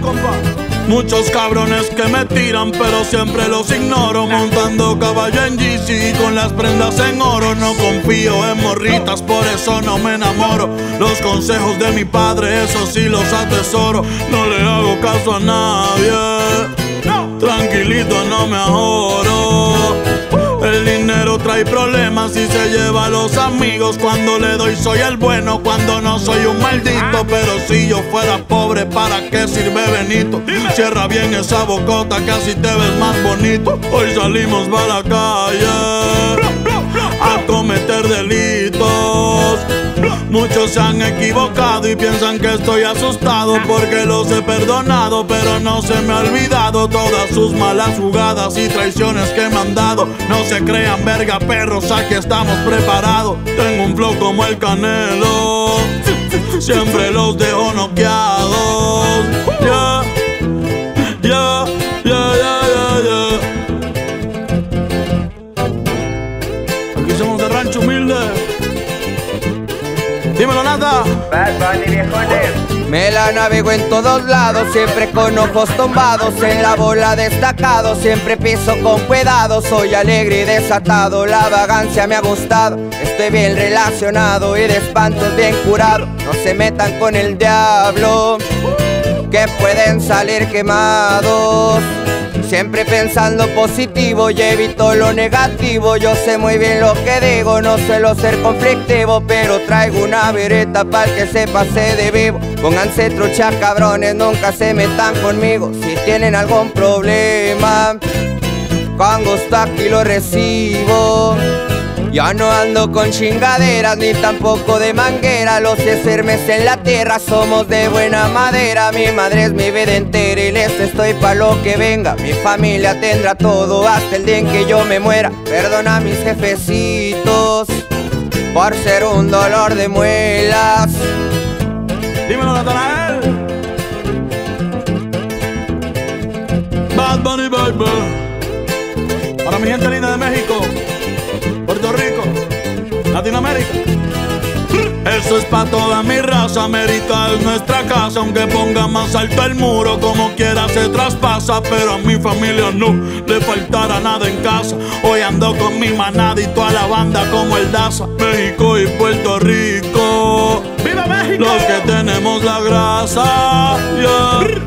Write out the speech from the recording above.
compa. Muchos cabrones que me tiran, pero siempre los ignoro. Montando caballo en GC y con las prendas en oro. No confío en morritas, por eso no me enamoro. Los consejos de mi padre, eso sí los atesoro. No le hago caso a nadie, tranquilito no me ahorro. El dinero trae problemas y se lleva a los amigos. Cuando le doy soy el bueno, cuando no soy un maldito. Pero si yo fuera pobre, ¿para qué sirve Benito? Cierra bien esa bocota que así te ves más bonito. Hoy salimos para la calle a cometer delitos. Muchos se han equivocado y piensan que estoy asustado porque los he perdonado, pero no se me ha olvidado todas sus malas jugadas y traiciones que me han dado. No se crean verga perros, aquí estamos preparados. Tengo un flow como el Canelo, siempre los dejo noqueados. Yeah, yeah, yeah, yeah, yeah. Aquí somos de Rancho Humilde. Dímelo, Nata. Bad Bunny, viejones. Me la navego en todos lados, siempre con ojos tumbados, en la bola destacado, siempre piso con cuidado, soy alegre y desatado, la vagancia me ha gustado, estoy bien relacionado y de espantos bien curado, no se metan con el diablo, que pueden salir quemados. Siempre pensando positivo y evito lo negativo. Yo sé muy bien lo que digo, no suelo ser conflictivo, pero traigo una vereta para que se pase de vivo. Pónganse trucha cabrones, nunca se metan conmigo. Si tienen algún problema, con gusto aquí lo recibo. Ya no ando con chingaderas ni tampoco de manguera. Los firmes en la tierra somos de buena madera. Mi madre es mi vida entera y les estoy pa' lo que venga. Mi familia tendrá todo hasta el día en que yo me muera. Perdona a mis jefecitos por ser un dolor de muelas. Dímelo, Natanael. Bad Bunny, baby. Para mi gente linda de México, Puerto Rico, Latinoamérica. Eso es pa' toda mi raza, América es nuestra casa. Aunque ponga más alto el muro, como quiera se traspasa. Pero a mi familia no le faltará nada en casa. Hoy ando con mi manada y toda la banda como el Daza. México y Puerto Rico, ¡viva México! Los que tenemos la grasa, yeah.